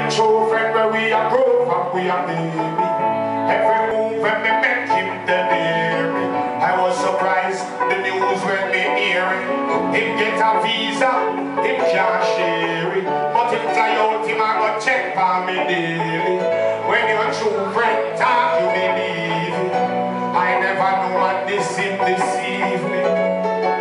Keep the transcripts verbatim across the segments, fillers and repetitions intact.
true friend where we are grow up, we are baby. Every move when me met him, the dairy. I was surprised the news when me hear it. Him get a visa, him can't share it. But him fly out, him a go check for me daily. When your true friend talk, you believe it. I never know what this him deceive me.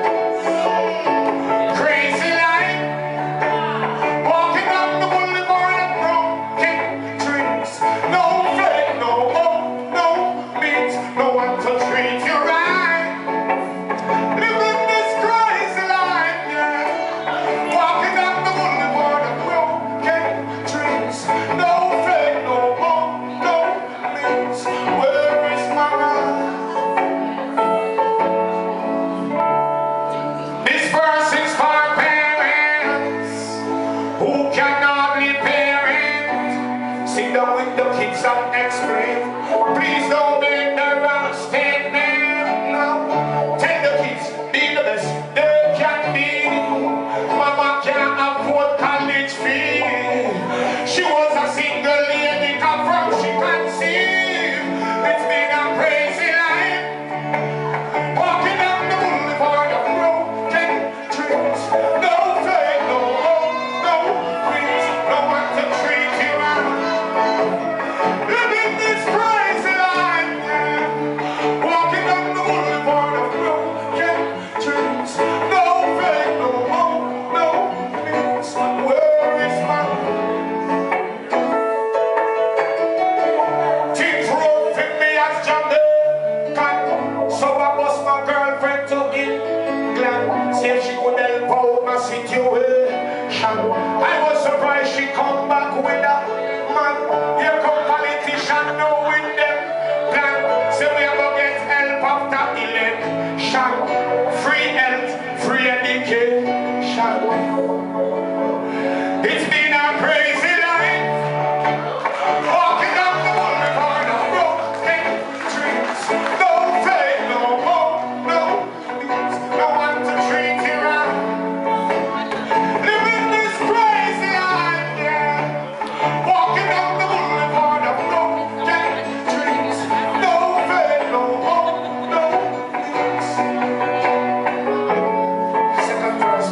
With the kids and explain. Please don't make the wrong statement. No. Tell the kids, be the best they can be. Mama can't afford college fee. She was a single lady, come from she conceived. It's been a crazy life. Walking down the boulevard of broken dreams. No faith, no hope, no dreams. No one to treat you right. Living this crazy life, yeah. Walking down the boulevard of broken dreams. No faith, no hope, no peace. Where is my things rough in me as Jamaican? So I bust my girlfriend to England. Say she could help out my situation. I was surprised she come back with a man. Here come politician knowing them plan. Say we are gonna get help after election. Free health, free education. It's been a crazy life. Walking down the boulevard of broken dreams. No faith, no hope, no peace. No one to treat you right. Living this crazy life, yeah. Walking down the boulevard of broken dreams. No faith, no hope, no peace. Second verse.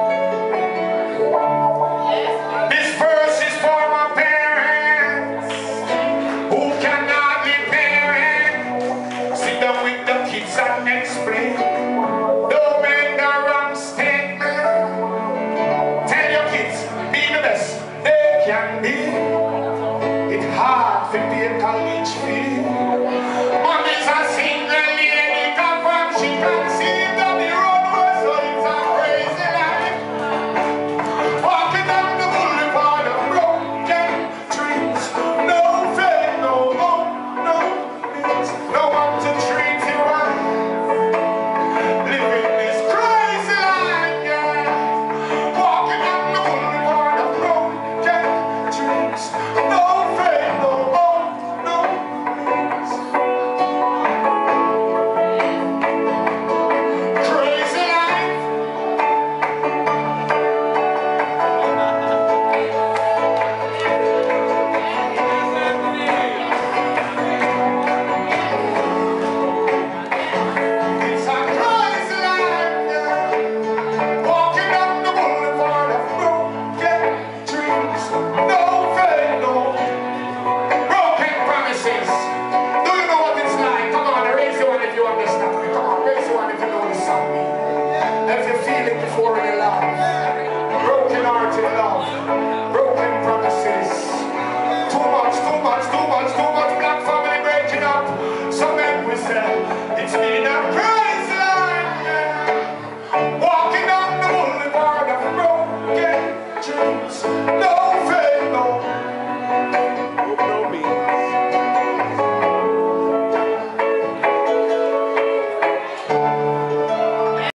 This verse is for my parents who can hardly parent. Sit down with the kids and explain. Don't make the wrong statement. Tell your kids, be the best they can be. It's hard to pay college fee. Mommy's a single lady, come from she conceived on the road was so it's a crazy life. Walking down the boulevard of broken dreams. No faith, no hope, no peace. No one to treat you right. Living this crazy life, yeah. Walking down the boulevard of broken dreams. No faith, no hope, no peace. Crazy life. It's a crazy life, yeah. Walking down the boulevard of broken dreams. No faith, no broken promises. Do you know what it's like? Come on, raise your one if you understand me. Come on, raise your one if you know this song me. If you feel it before in your life. Broken heart in love.